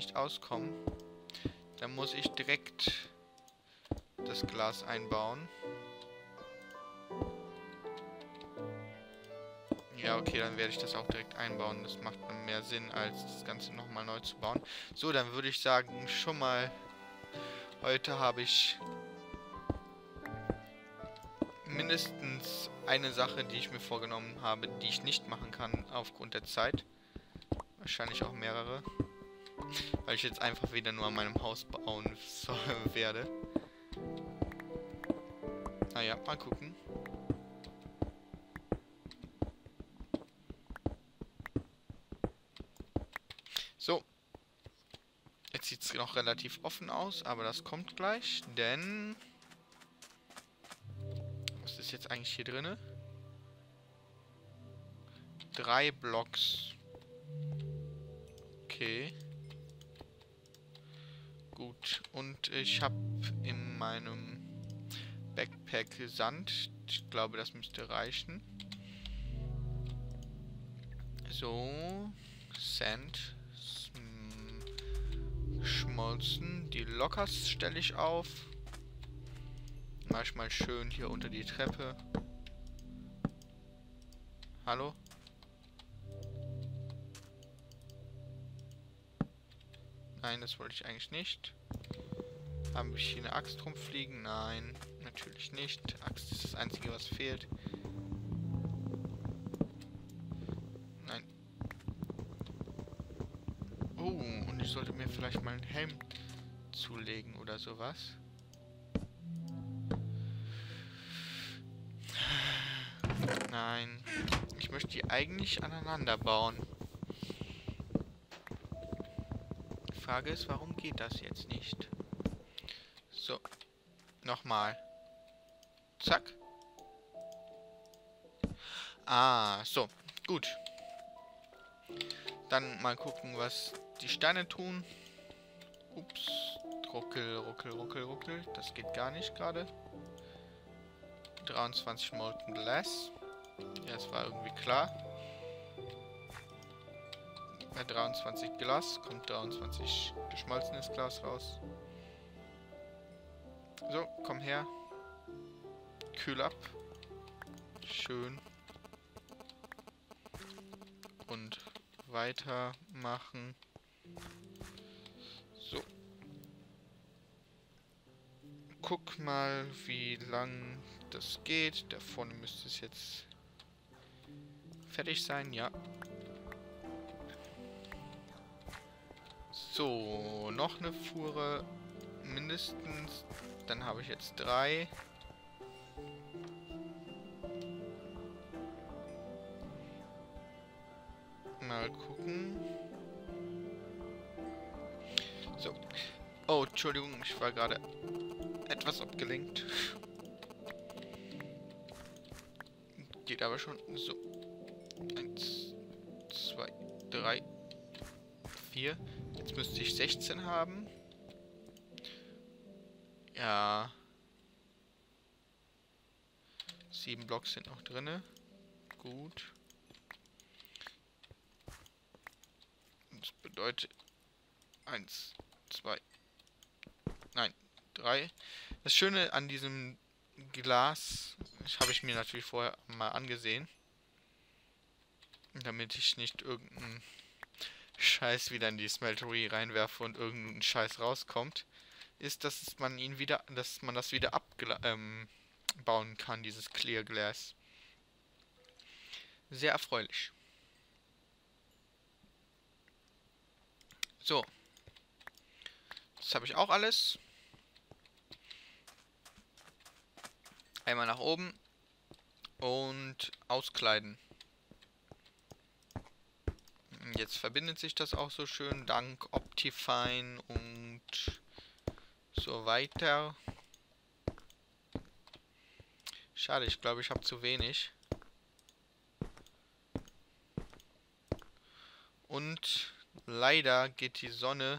nicht auskommen. Dann muss ich direkt das Glas einbauen. Ja, okay, dann werde ich das auch direkt einbauen. Das macht mehr Sinn, als das Ganze nochmal neu zu bauen. So, dann würde ich sagen, schon mal, heute habe ich mindestens eine Sache, die ich mir vorgenommen habe, die ich nicht machen kann aufgrund der Zeit. Wahrscheinlich auch mehrere. Weil ich jetzt einfach wieder nur an meinem Haus bauen werde. Naja, mal gucken. So. Jetzt sieht es noch relativ offen aus, aber das kommt gleich, denn... Was ist jetzt eigentlich hier drinne? 3 Blocks. Okay. Gut. Und ich habe in meinem Backpack Sand. Ich glaube, das müsste reichen. So. Sand. Schmolzen. Die Lockers stelle ich auf. Mach ich mal schön hier unter die Treppe. Hallo? Nein, das wollte ich eigentlich nicht. Habe ich hier eine Axt rumfliegen? Nein, natürlich nicht. Axt ist das Einzige, was fehlt. Nein. Oh, und ich sollte mir vielleicht mal einen Helm zulegen oder sowas. Nein. Ich möchte die eigentlich aneinander bauen. Die Frage ist, warum geht das jetzt nicht? So. Nochmal. Zack. Ah, so. Gut. Dann mal gucken, was die Steine tun. Ups. Ruckel, ruckel, ruckel, ruckel. Das geht gar nicht gerade. 23 Molten Glass. Ja, das war irgendwie klar. Bei 23 Glas kommt 23 geschmolzenes Glas raus. So, komm her. Kühl ab. Schön. Und weitermachen. So. Guck mal, wie lang das geht. Da vorne müsste es jetzt fertig sein, ja. So, noch eine Fuhre mindestens. Dann habe ich jetzt 3. Mal gucken. So. Oh, Entschuldigung, ich war gerade etwas abgelenkt. Geht aber schon. So. 1, 2, 3, 4. Jetzt müsste ich 16 haben. Ja. 7 Blocks sind noch drinne. Gut. Das bedeutet 1, 2, nein, 3. Das Schöne an diesem Glas, das habe ich mir natürlich vorher mal angesehen, damit ich nicht irgendeinen Scheiß wieder in die Smeltery reinwerfe und irgendein Scheiß rauskommt, ist, dass man das wieder abbauen kann, dieses Clear Glass. Sehr erfreulich. So. Das habe ich auch alles. Einmal nach oben und auskleiden. Jetzt verbindet sich das auch so schön, dank Optifine und so weiter. Schade, ich glaube, ich habe zu wenig. Und leider geht die Sonne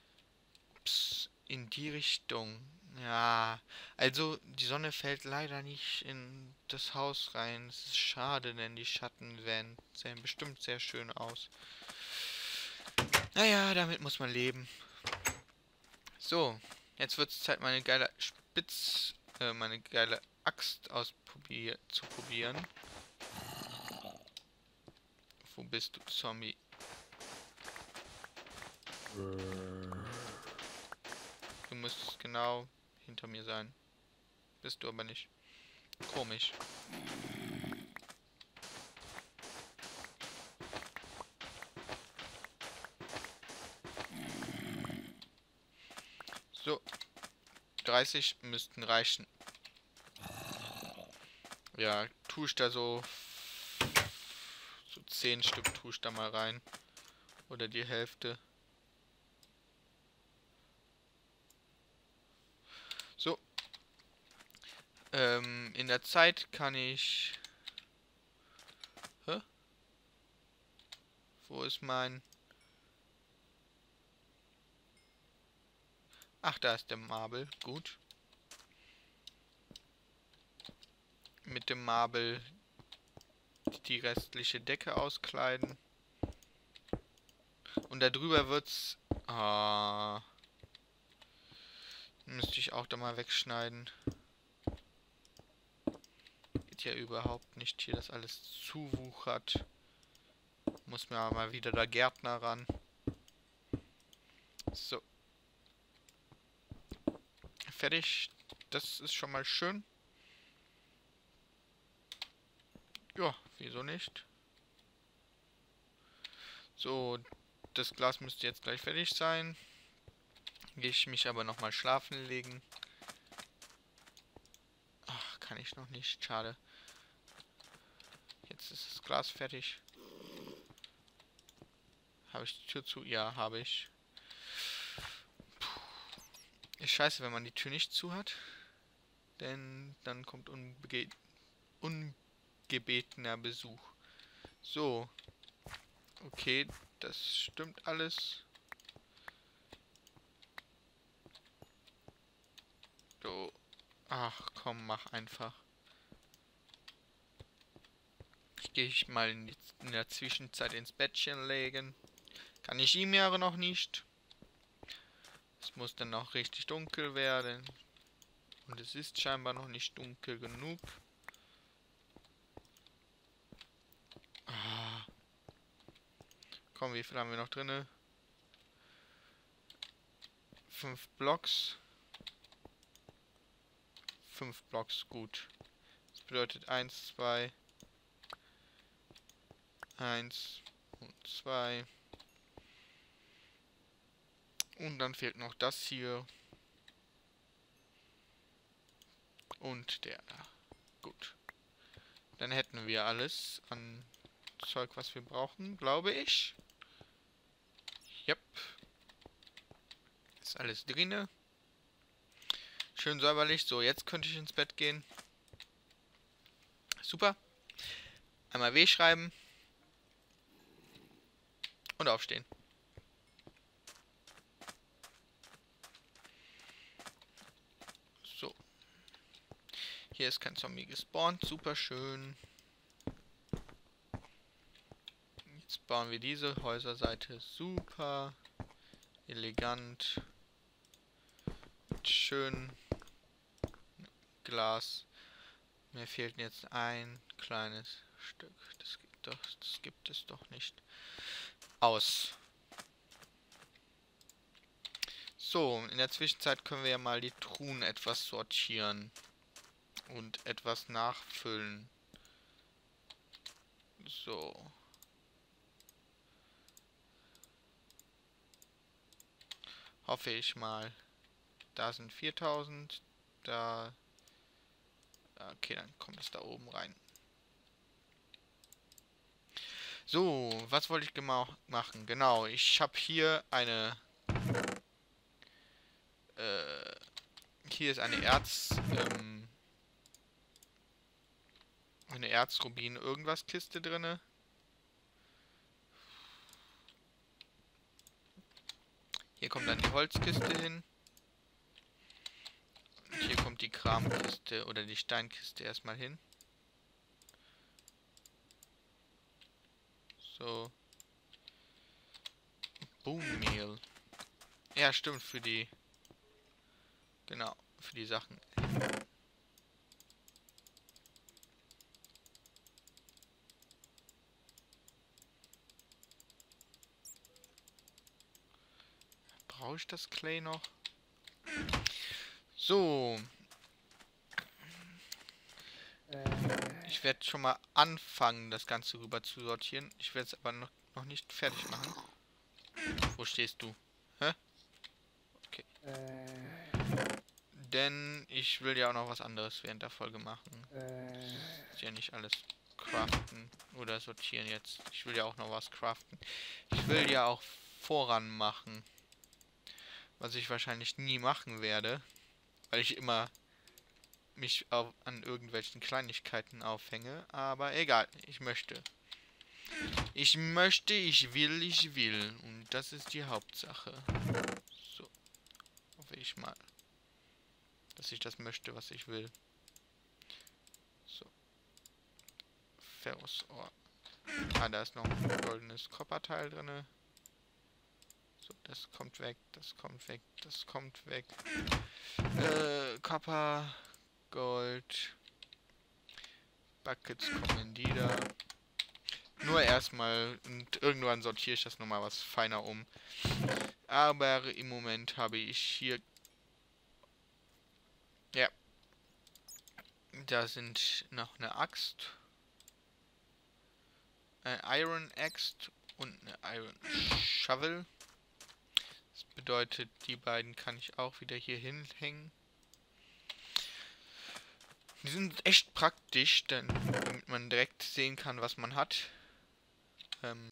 in die Richtung. Ja, also die Sonne fällt leider nicht in das Haus rein. Es ist schade, denn die Schatten sehen bestimmt sehr schön aus. Naja, damit muss man leben. So, jetzt wird es Zeit, meine geile Axt zu probieren. Wo bist du, Zombie? Du müsstest genau hinter mir sein. Bist du aber nicht. Komisch. So, 30 müssten reichen. Ja, tue ich da so 10 Stück tue ich da mal rein. Oder die Hälfte. So. In der Zeit kann ich... Hä? Wo ist mein... Ach, da ist der Marble. Gut. Mit dem Marble die restliche Decke auskleiden. Und darüber wird's... Ah... Müsste ich auch da mal wegschneiden. Geht ja überhaupt nicht hier, das alles zuwuchert. Muss mir aber mal wieder der Gärtner ran. So. Fertig. Das ist schon mal schön. Ja, wieso nicht? So, das Glas müsste jetzt gleich fertig sein. Gehe ich mich aber nochmal schlafen legen. Ach, kann ich noch nicht. Schade. Jetzt ist das Glas fertig. Habe ich die Tür zu? Ja, habe ich. Puh. Ist scheiße, wenn man die Tür nicht zu hat. Denn dann kommt ungebetener Besuch. So. Okay, das stimmt alles. So. Ach komm, mach einfach. Ich gehe mal in der Zwischenzeit ins Bettchen legen. Kann ich ihm ja noch nicht. Es muss dann noch richtig dunkel werden. Und es ist scheinbar noch nicht dunkel genug. Ah. Komm, wie viel haben wir noch drinne? 5 Blocks. 5 Blocks, gut. Das bedeutet 1, 2. 1 und 2. Und dann fehlt noch das hier. Und der. Gut. Dann hätten wir alles an Zeug, was wir brauchen, glaube ich. Yep. Ist alles drinne. Schön säuberlich. So, jetzt könnte ich ins Bett gehen. Super. Einmal W schreiben. Und aufstehen. So. Hier ist kein Zombie gespawnt. Super schön. Jetzt bauen wir diese Häuserseite super elegant. Schön Glas. Mir fehlt jetzt ein kleines Stück. Das gibt es doch nicht. Aus. So, in der Zwischenzeit können wir ja mal die Truhen etwas sortieren. Und etwas nachfüllen. So. Hoffe ich mal. Da sind 4000. Da. Okay, dann kommt es da oben rein. So, was wollte ich machen? Genau, ich habe hier eine... hier ist eine Erzrubin irgendwas Kiste drinne. Hier kommt dann die Holzkiste hin. Und hier kommt die Kramkiste oder die Steinkiste erstmal hin. So. Bone Meal. Ja, stimmt, für die... Genau, für die Sachen. Brauche ich das Clay noch? So. Ich werde schon mal anfangen, das Ganze rüber zu sortieren. Ich werde es aber noch nicht fertig machen. Wo stehst du? Hä? Okay. Denn ich will ja auch noch was anderes während der Folge machen. Ist ja nicht alles craften oder sortieren jetzt. Ich will ja auch noch was craften. Ich will ja auch voran machen. Was ich wahrscheinlich nie machen werde. Weil ich immer mich an irgendwelchen Kleinigkeiten aufhänge. Aber egal, ich möchte. Ich möchte, ich will, ich will. Und das ist die Hauptsache. So. Hoffe ich mal. Dass ich das möchte, was ich will. So. Ferrosohr. Ah, da ist noch ein goldenes Kopperteil drin. So, das kommt weg, das kommt weg, das kommt weg. Copper, Gold. Buckets kommen in die da. Nur erstmal und irgendwann sortiere ich das nochmal was feiner um. Aber im Moment habe ich hier... Ja. Da sind noch eine Axt. Ein Iron Axt und eine Iron Shovel. Das bedeutet, die beiden kann ich auch wieder hier hinhängen. Die sind echt praktisch, denn damit man direkt sehen kann, was man hat.